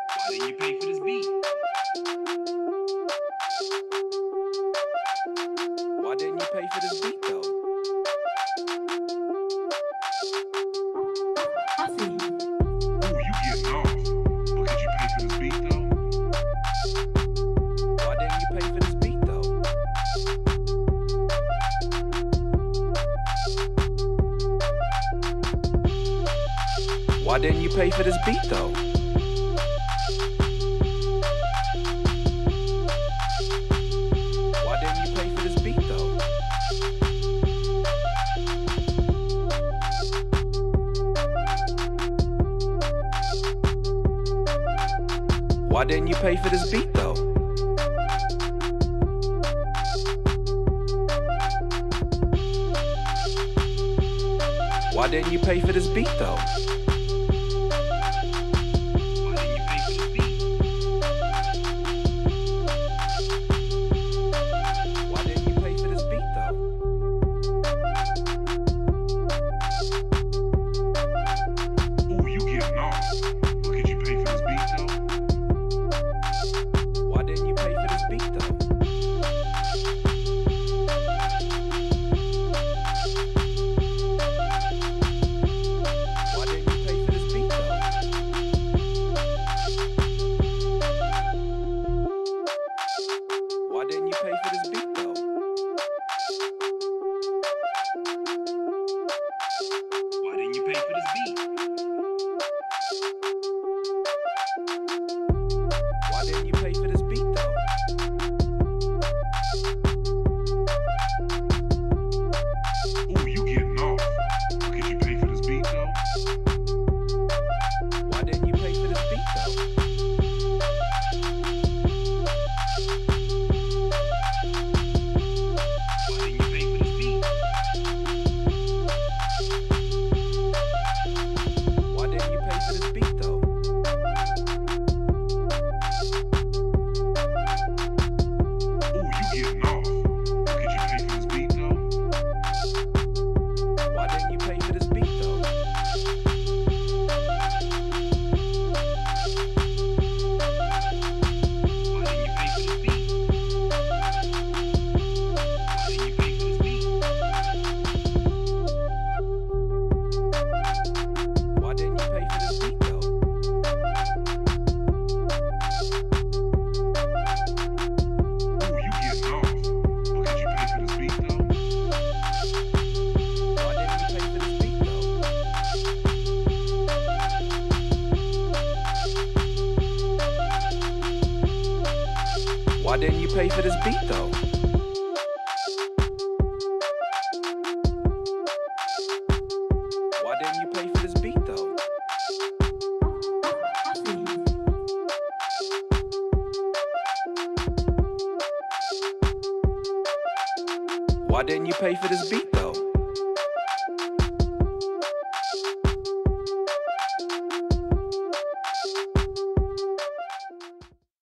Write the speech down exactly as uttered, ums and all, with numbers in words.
Why didn't you pay for this beat? Why didn't you pay for this beat though? Hassy. Ooh, you getting off. But could you pay for this beat though? Why didn't you pay for this beat though? Why didn't you pay for this beat though? Why didn't you pay for this beat though? Why didn't you pay for this beat though? Why didn't you pay for this beat though? Why didn't you pay for this beat though? Ooh, you getting off. But could you pay for this beat though? Why didn't you pay for this beat though? Why didn't you pay for this beat though? Why didn't you pay for this beat though? Why didn't you pay for this beat? Why didn't you pay for this beat though? Ooh, you getting off. But could you pay for this beat though? Why didn't you pay for this beat though? Why didn't you pay for this beat? Why didn't you pay for this beat though? Ooh, you getting off. But could you pay for this beat though? Why didn't you pay for this beat though? Why didn't you pay for this beat? Why didn't you pay for this beat? Why didn't you pay for this beat though? Ooh, you getting off. But could you pay for this beat though? Why didn't you pay for this beat though? Why didn't you pay for this beat though? Why didn't you pay for this beat though? Hassy. Why didn't you pay for this beat though?